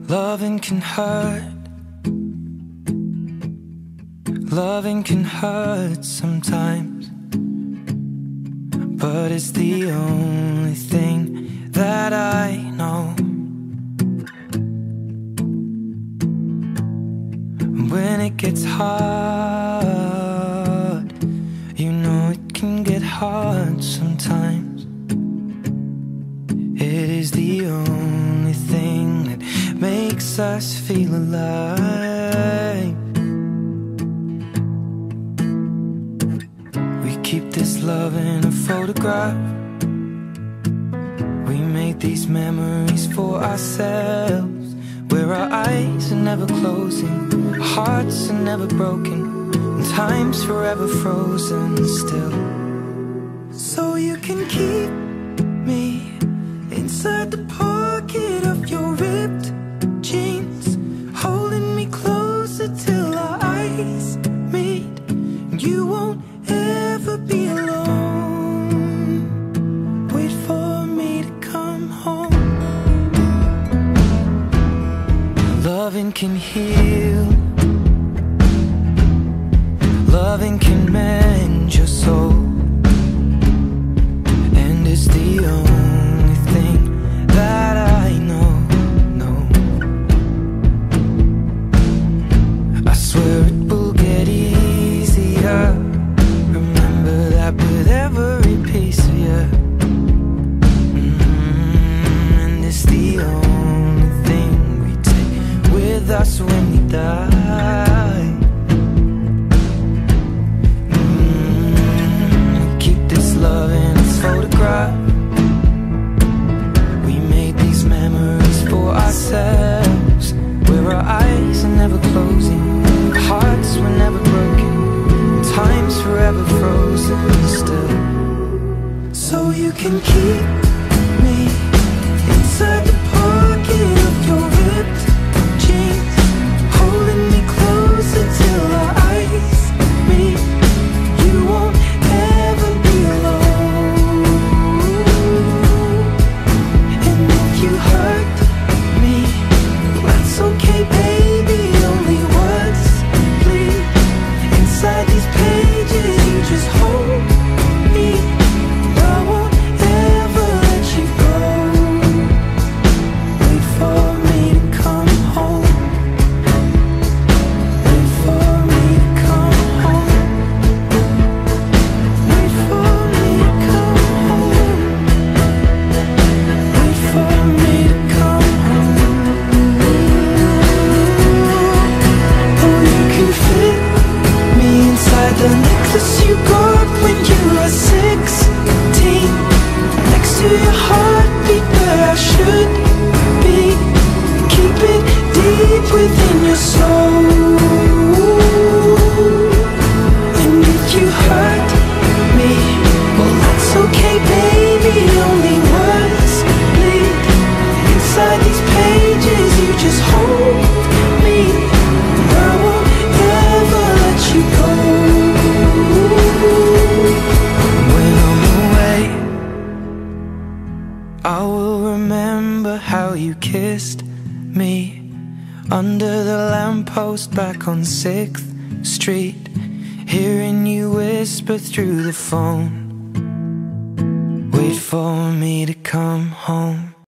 Loving can hurt. Loving can hurt sometimes, but it's the only thing that I know. When it gets hard, you know it can get hard sometimes. It is the only thing that makes us feel alive. We keep this love in a photograph. We made these memories for ourselves, where our eyes are never closing, our hearts are never broken, and time's forever frozen still. So you can keep me inside the pocket of your ripped jeans, holding me closer till our eyes meet. You won't ever be alone. Wait for me to come home. Loving can heal. Loving can mend your soul, and it's the only thing that I know. I swear it will get easier. Remember that with every piece of you. And it's the only thing we take with us when we die. Keep this love in its photograph. We made these memories for ourselves, where our eyes are never closing, our hearts were never broken, time's forever frozen still. So you can keep me inside the pocket of your ripped jeans, holding me closer till our eyes meet. You won't ever be alone. And if you hurt me, that's okay, baby. Only words bleed inside these pages. You just hold me. I won't ever let you go. Wait for me to come home. Wait for me to come home. Wait for me to come home. Wait for me to come home. Oh, you can fit me inside the necklace you got when you were 16, next to your heartbeat where I should be. Keep it deep within your soul. And if you hurt me, well, that's okay, baby. Only words bleed inside these pages. You just hold me. I won't ever let you go. When I'm away, I will remember how you kissed me under the lamppost back on 6th Street, hearing you whisper through the phone. Wait for me to come home.